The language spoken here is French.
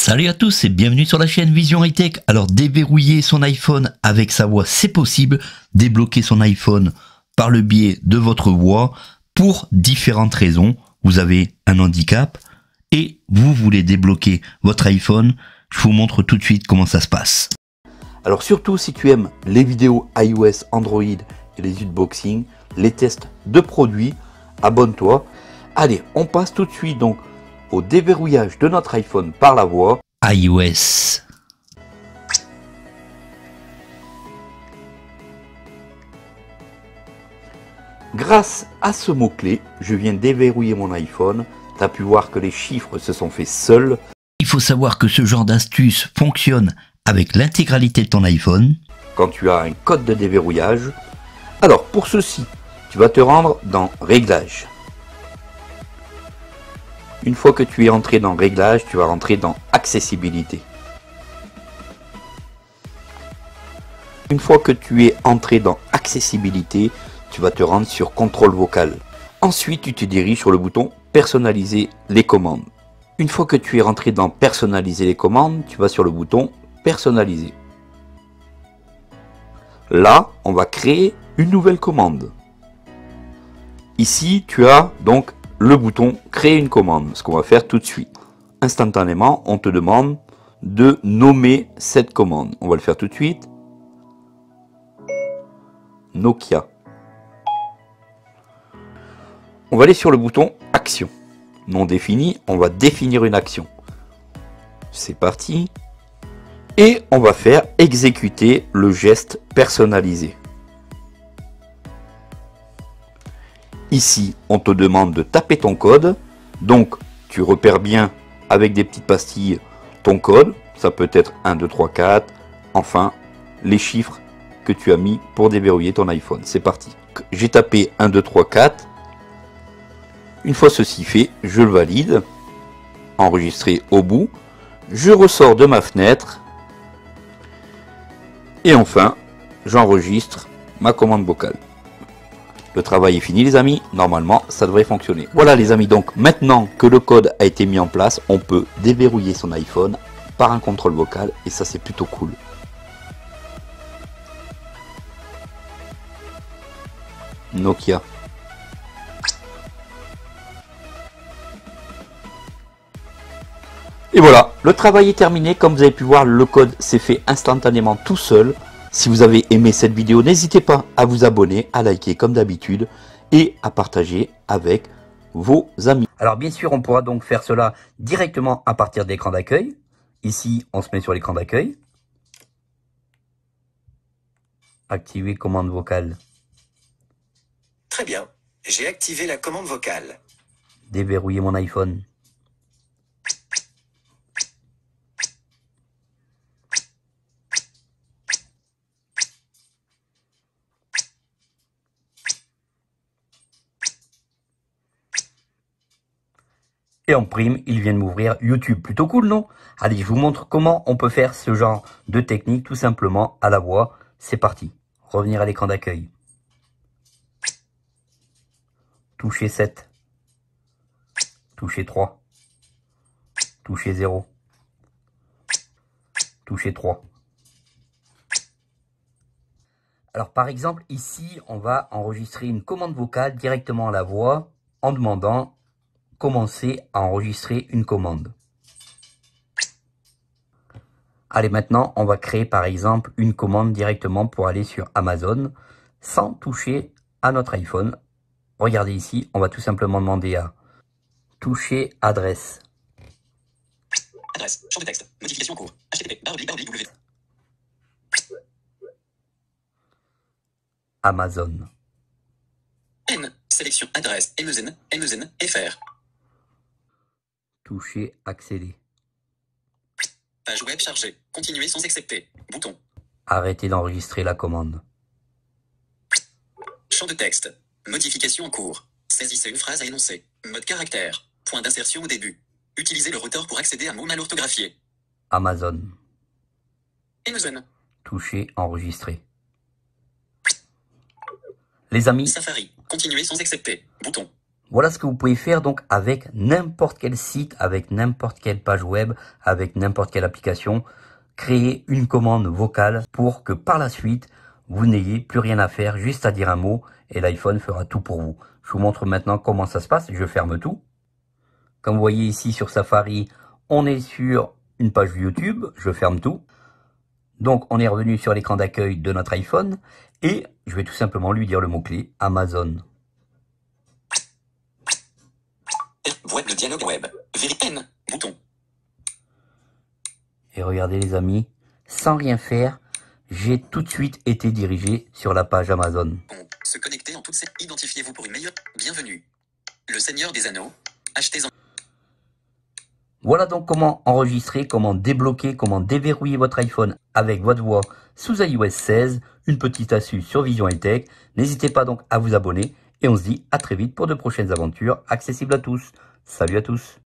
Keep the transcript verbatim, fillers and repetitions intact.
Salut à tous et bienvenue sur la chaîne Vision High Tech. Alors déverrouiller son iPhone avec sa voix, c'est possible. Débloquer son iPhone par le biais de votre voix pour différentes raisons. Vous avez un handicap et vous voulez débloquer votre iPhone. Je vous montre tout de suite comment ça se passe. Alors surtout si tu aimes les vidéos iOS, Android et les unboxings, les tests de produits, abonne-toi. Allez, on passe tout de suite donc au déverrouillage de notre iPhone par la voix. iOS. Grâce à ce mot-clé, je viens déverrouiller mon iPhone. Tu as pu voir que les chiffres se sont faits seuls. Il faut savoir que ce genre d'astuce fonctionne avec l'intégralité de ton iPhone. Quand tu as un code de déverrouillage. Alors pour ceci, tu vas te rendre dans Réglages. Une fois que tu es entré dans Réglages, tu vas rentrer dans Accessibilité. Une fois que tu es entré dans Accessibilité, tu vas te rendre sur Contrôle vocal. Ensuite, tu te diriges sur le bouton Personnaliser les commandes. Une fois que tu es rentré dans Personnaliser les commandes, tu vas sur le bouton Personnaliser. Là, on va créer une nouvelle commande. Ici, tu as donc le bouton Créer une commande, ce qu'on va faire tout de suite. Instantanément, on te demande de nommer cette commande. On va le faire tout de suite. Nokia. On va aller sur le bouton Action. Non défini, on va définir une action. C'est parti. Et on va faire exécuter le geste personnalisé. Ici, on te demande de taper ton code. Donc, tu repères bien avec des petites pastilles ton code. Ça peut être un, deux, trois, quatre. Enfin, les chiffres que tu as mis pour déverrouiller ton iPhone. C'est parti. J'ai tapé un, deux, trois, quatre. Une fois ceci fait, je le valide. Enregistré au bout. Je ressors de ma fenêtre. Et enfin, j'enregistre ma commande vocale. Le travail est fini les amis, normalement ça devrait fonctionner. Voilà les amis, donc maintenant que le code a été mis en place, on peut déverrouiller son iPhone par un contrôle vocal et ça c'est plutôt cool. Nokia. Et voilà, le travail est terminé. Comme vous avez pu voir, le code s'est fait instantanément tout seul. Si vous avez aimé cette vidéo, n'hésitez pas à vous abonner, à liker comme d'habitude et à partager avec vos amis. Alors bien sûr, on pourra donc faire cela directement à partir de l'écran d'accueil. Ici, on se met sur l'écran d'accueil. Activer commande vocale. Très bien, j'ai activé la commande vocale. Déverrouiller mon iPhone. Et en prime, il vient de m'ouvrir YouTube. Plutôt cool, non? Allez, je vous montre comment on peut faire ce genre de technique tout simplement à la voix. C'est parti. Revenir à l'écran d'accueil. Toucher sept. Toucher trois. Toucher zéro. Toucher trois. Alors par exemple, ici, on va enregistrer une commande vocale directement à la voix en demandant commencer à enregistrer une commande. Allez, maintenant, on va créer par exemple une commande directement pour aller sur Amazon sans toucher à notre iPhone. Regardez ici, on va tout simplement demander à toucher adresse. Adresse, champ de texte, modification en cours, H T T P, barre oblique, barre oblique, W. Amazon. N, sélection adresse, Amazon, Amazon, F R. Toucher accéder. Page web chargée, continuer sans accepter, bouton. Arrêter d'enregistrer la commande. Champ de texte, modification en cours, saisissez une phrase à énoncer, mode caractère, point d'insertion au début. Utilisez le rotor pour accéder à mots mal orthographiés. Amazon. Amazon. Toucher enregistrer. Les amis, Safari, continuer sans accepter, bouton. Voilà ce que vous pouvez faire donc avec n'importe quel site, avec n'importe quelle page web, avec n'importe quelle application. Créer une commande vocale pour que par la suite, vous n'ayez plus rien à faire, juste à dire un mot et l'iPhone fera tout pour vous. Je vous montre maintenant comment ça se passe. Je ferme tout. Comme vous voyez ici sur Safari, on est sur une page YouTube. Je ferme tout. Donc on est revenu sur l'écran d'accueil de notre iPhone et je vais tout simplement lui dire le mot-clé Amazon. Voix de dialogue web. N. Bouton. Et regardez les amis, sans rien faire, j'ai tout de suite été dirigé sur la page Amazon. Se connecter en toute sécurité. Identifiez-vous pour une meilleure. Bienvenue. Le Seigneur des Anneaux. Achetez en. Voilà donc comment enregistrer, comment débloquer, comment déverrouiller votre iPhone avec votre voix sous i O S seize. Une petite astuce sur Vision High-Tech. N'hésitez pas donc à vous abonner et on se dit à très vite pour de prochaines aventures accessibles à tous. Salut à tous.